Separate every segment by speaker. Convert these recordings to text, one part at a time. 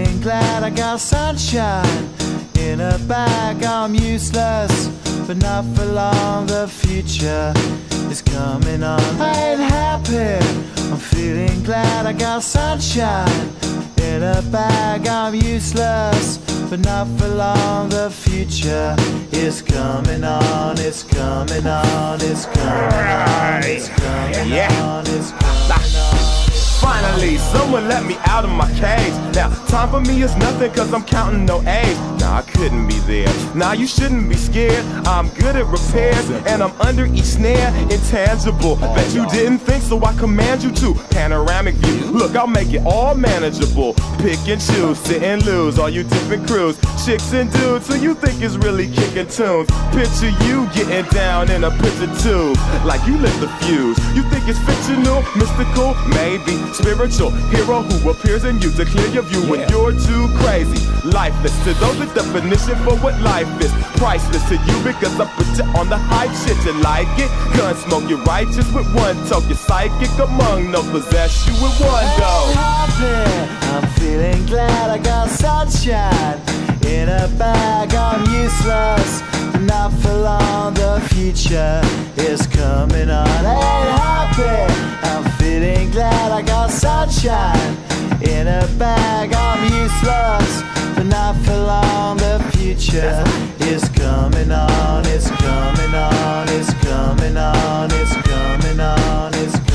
Speaker 1: feeling glad I got sunshine in a bag. I'm useless, but not for long. The future is coming on. I ain't happy. I'm feeling glad I got sunshine in a bag. I'm useless, but not for long. The future is coming on. It's coming on. It's coming on. It's coming on. It's coming on.
Speaker 2: Finally, someone let me out of my cage. Now, time for me is nothing cause I'm counting no A's. Nah, I couldn't be there. Nah, you shouldn't be scared. I'm good at repairs and I'm under each snare. Intangible, bet you didn't think, so I command you to. Panoramic view, look, I'll make it all manageable. Pick and choose, sit and lose, all you different crews. Chicks and dudes who you think is really kicking tunes. Picture you getting down in a picture tube, like you lit the fuse. You think it's fictional, mystical, maybe spiritual hero who appears in you to clear your view when you're too crazy. Lifeless to those, the definition for what life is. Priceless to you because I put you on the hype shit. You like it? Gun smoke, you're righteous with one toke. You're psychic among no possess you with one go.
Speaker 1: I'm feeling glad I got sunshine in a bag. I'm useless, but not for long. The future is coming on. Ain't happy. I'm feeling glad I got sunshine in a bag. I'm useless, but not for long. The future is coming on. It's coming on. It's coming on. It's coming on. It's coming on.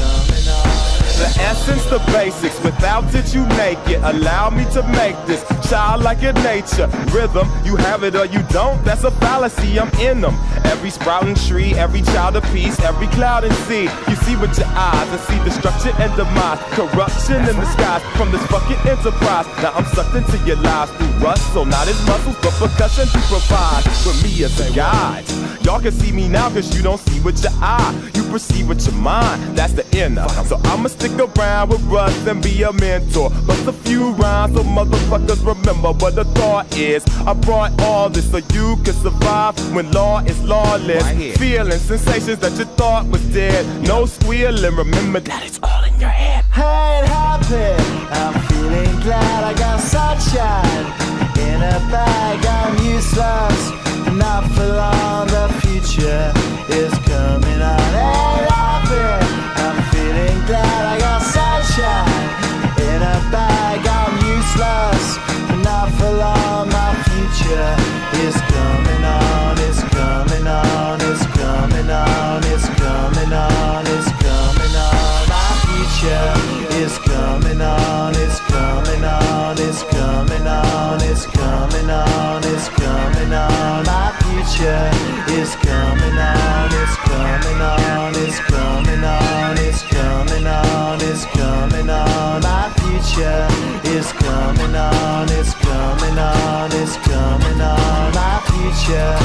Speaker 2: The essence, the basics, without it you make it. Allow me to make this childlike in nature. Rhythm, you have it or you don't, that's a fallacy, I'm in them. Every sprouting tree, every child of peace, every cloud and sea. You see with your eyes and see destruction and demise. Corruption in the skies from this fucking enterprise. Now I'm sucked into your lives through rust, so not as muscles but percussion to provide for me as a guide. Y'all can see me now cause you don't see with your eye. You perceive with your mind, that's the inner. So I'ma stick around with Russ and be a mentor. Bust a few rhymes so motherfuckers remember what the thought is. I brought all this so you can survive when law is lawless. Feeling sensations that you thought was dead. No squealing, remember that it's all in your head.
Speaker 1: I ain't happy. I'm feeling glad I got sunshine in a bag. I'm useless, not for long. The future is coming on. Ain't happy. I'm feeling glad I got sunshine in a bag. I'm useless, not for long. My future is coming on. It's coming on. It's coming on. It's coming on. It's coming on. My future is coming on. It's coming on. It's coming on. It's coming on. It's coming on. My future is coming on. It's coming on. It's coming on. It's coming on. It's coming on. My future is coming on. It's coming on. It's coming on. My future